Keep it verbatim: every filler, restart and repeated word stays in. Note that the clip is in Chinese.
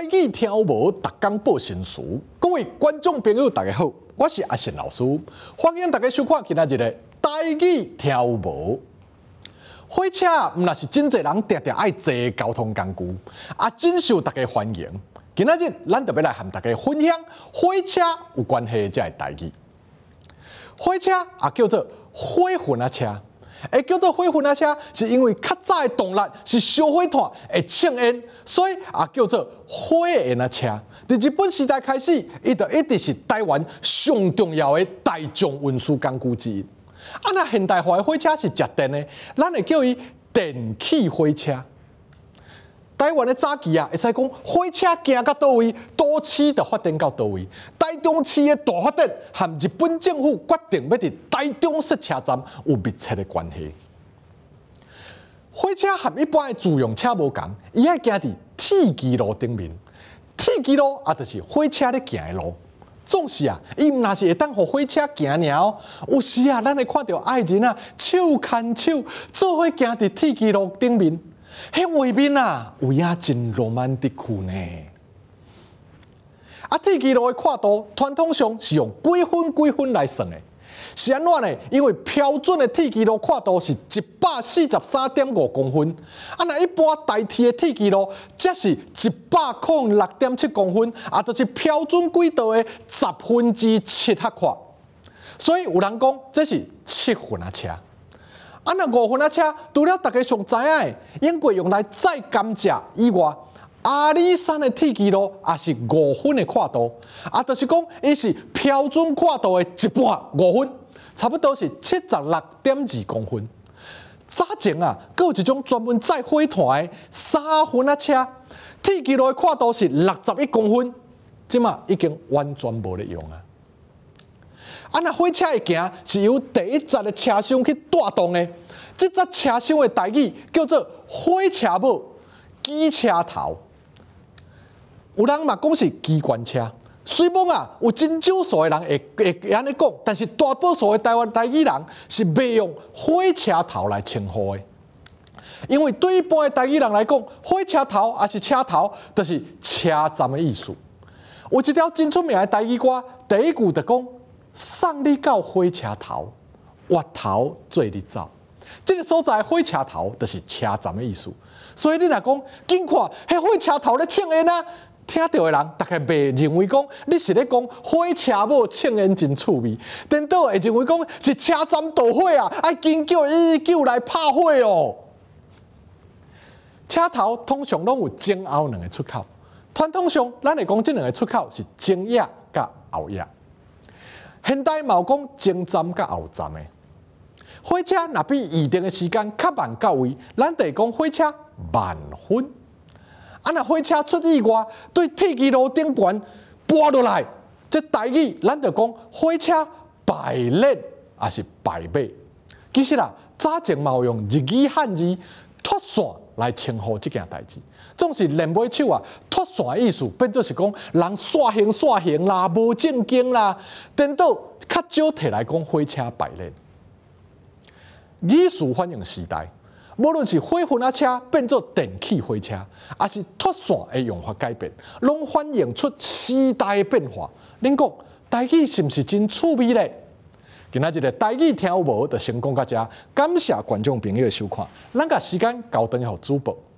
语听有无，逐工报新词。各位观众朋友，大家好，我是阿信老师，欢迎大家收看今仔日的台语听有无。火车毋若是真侪人常常爱坐的交通工具，也真受大家欢迎。今仔日咱特别来和大家分享火车有关系这台语。火车也叫做火云仔车。 会叫做火云仔车，是因为较早的动力是烧火炭会呛烟，所以也叫做火烟仔车。伫日本时代开始，伊就一直是台湾上重要的大众运输工具之一。啊，那现代化的火车是食电的，咱会叫伊电气火车。台湾的早期啊，会使讲火车行到倒位，都市就发展到倒位。台中市的大发展，和日本政府决定要伫台中设车站有密切的关系。火车和一般的自用车无同，伊爱行伫铁基路顶面。铁基路啊，就是火车咧行的路。总是啊，伊毋若是会当互火车行尔哦。有时啊，咱会看到爱人啊，手牵手做伙行伫铁基路顶面。 迄画面啊，有影真浪漫的去呢。啊，铁基路的跨度传统上是用几分几分来算的，是安怎呢？因为标准的铁基路跨度是一百四十三点五公分，啊，那一般代替的铁基路则是一百零六点七公分，啊，就是标准轨道的十分之七赫宽。所以有人讲这是七分啊车。 啊，那五分仔车，除了大家上知影的，英国用来载甘蔗以外，阿里山的铁基路也是五分的跨度，啊，就是讲伊是标准跨度的一半五分，差不多是七十六点二公分。早前啊，佫有一种专门载火炭的三分仔车，铁基路的跨度是六十一公分，即嘛已经完全无咧用啊。 啊，那火车的行是由第一节的车厢去带动的，这节车厢的台语叫做火车母、机车头。有人嘛讲是机关车，虽然啊有真少数的人会会安尼讲，但是大多数的台湾台语人是袂用火车头来称呼的，因为对一般的台语人来讲，火车头还是车头，就是车站的意思。有一条真出名的台语歌，第一句就讲。 送你到火车头，月头做你走。这个所在火车头就是车站的意思。所以你若讲，紧看，迄火车头咧呛烟啊，听到的人大概袂认为讲你是咧讲火车母呛烟真趣味，颠倒会认为讲是车站导火啊，爱紧叫一一九来拍火哦。车头通常拢有前后两个出口，传统上咱会讲这两个出口是前叶甲后叶。 现代嘛有讲前站甲后站的火车，若比预定的时间较慢到位，咱得讲火车慢分。啊，若火车出意外，对铁基路顶悬拨落来，这台语咱就讲火车败链，也是败尾。其实啦，早前嘛有用日语汉字脱线来称呼这件代志。 总是练尾手啊，脱线的意思变做是讲人煞行煞行啦，无正经啦，颠倒较少摕来讲火车败链。语序反映时代，无论是火云仔车变做电气火车，还是脱线的用法改变，拢反映出时代的变化。恁讲台语是毋是真趣味咧？今仔日的台语听有无，就先讲到这，感谢观众朋友的收看，咱甲时间交等予主播。